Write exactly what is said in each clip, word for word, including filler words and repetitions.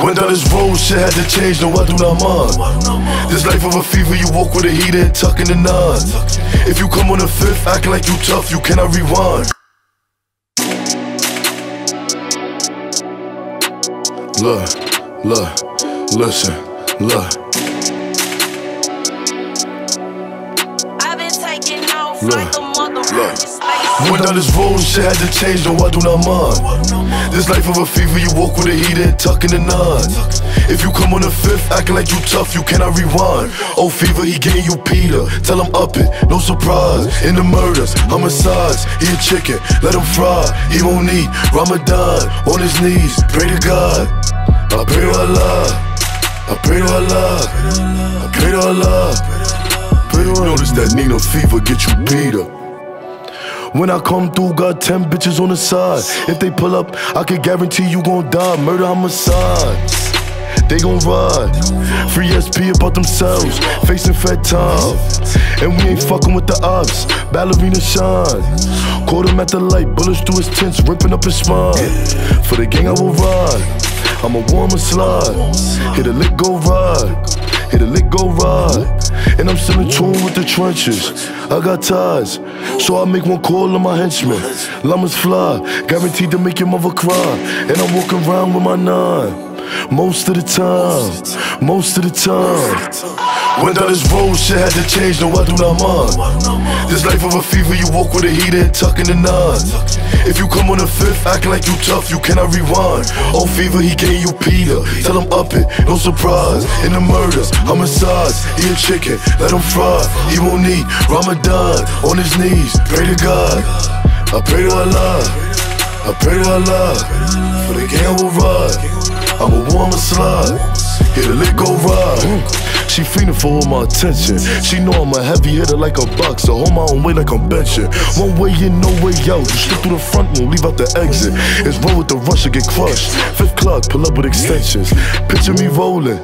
Went down this road, shit had to change, no I do not mind. This life of a fever, you walk with a heat and tuck in the nine. If you come on the fifth, acting like you tough, you cannot rewind. Look, look, listen, look. I've been taking off Look, like a mother. look. Went down this road, shit had to change, no I do not mind. This life of a fever, you walk with a heat and tuck in the nine. If you come on the fifth, acting like you tough, you cannot rewind. Oh fever, he getting you Peter, tell him up it, no surprise. In the murders, homicides, he a chicken, let him fry. He won't eat, Ramadan, on his knees, pray to God. I pray to Allah, I pray to Allah, I pray to Allah, pray to Allah. Notice that Nina fever get you Peter. When I come through, got ten bitches on the side. If they pull up, I can guarantee you gon' die. Murder, homicide, they gon' ride. Free S P about themselves, facing fed time. And we ain't fucking with the ops, ballerina shine. Caught him at the light, bullets through his tints, ripping up his spine. For the gang I will ride, I'ma warm and slide. Hit a lick, go ride, hit a lick, go ride. And I'm still in tune with the trenches, I got ties, so I make one call on my henchmen. Llamas fly, guaranteed to make your mother cry. And I'm walking around with my nine, most of the time, most of the time. Went down this road, shit had to change, no I do not mind. This life of a fever, you walk with a heat and tuck in the nine. If you come on the fifth, acting like you tough, you cannot rewind. Oh fever, he getting you Peter, tell him up it, no surprise. In the murders, homicides, he a chicken, let him fry. He won't eat, Ramadan, on his knees, pray to God. I pray to Allah, I pray to Allah. For the gang I will ride, I'ma warm and slide. Hit a lick, go ride. She fiending for all my attention. She know I'm a heavy hitter like a boxer. Hold my own weight like I'm benching. One way in, no way out. You slip through the front, won't leave out the exit. It's roll with the rush or get crushed. Fifth clock, pull up with extensions. Picture me rolling.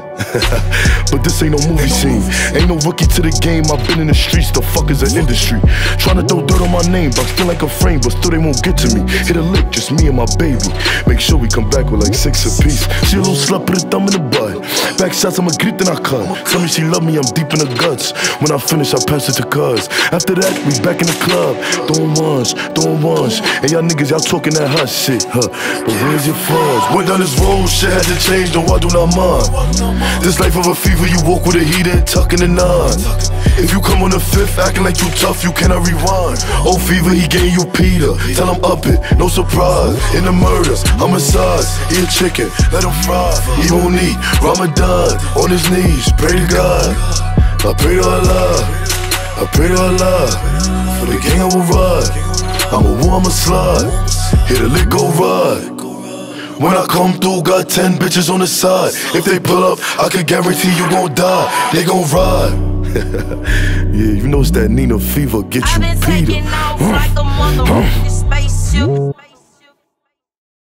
But this ain't no movie scene. Ain't no rookie to the game. I've been in the streets, the fuck is an industry. Tryna throw dirt on my name, but still like a frame, but still they won't get to me. Hit a lick, just me and my baby. Make sure we come back with like six apiece. She a little slut, put a thumb in the butt. Back shots, I'ma grip, then I cut. Tell me she love me, I'm deep in the guts. When I finish, I pass it to cuz. After that, we back in the club. Throwing ones, throwing ones. And y'all niggas, y'all talking that hot shit, huh? But where's your fuzz? Went down this road, shit had to change, no I do not mind. This life of a fever, you walk with a heat and tuck in the nine. If you come on the fifth, acting like you tough, you cannot rewind. Oh fever, he getting you Peter, tell him up it, no surprise. In the murders, homicides, he a chicken, let him fry. He won't eat, Ramadan, on his knees, pray to God. I pray to Allah, I pray to Allah. For the gang I will ride, I'ma warm and slide. Hit a lick, go ride. When I come through, got ten bitches on the side. If they pull up, I can guarantee you gon' die. They gon' ride. Yeah, you know it's that Nina fever, get you Peter. I've been taking off like a mother. This spaceship.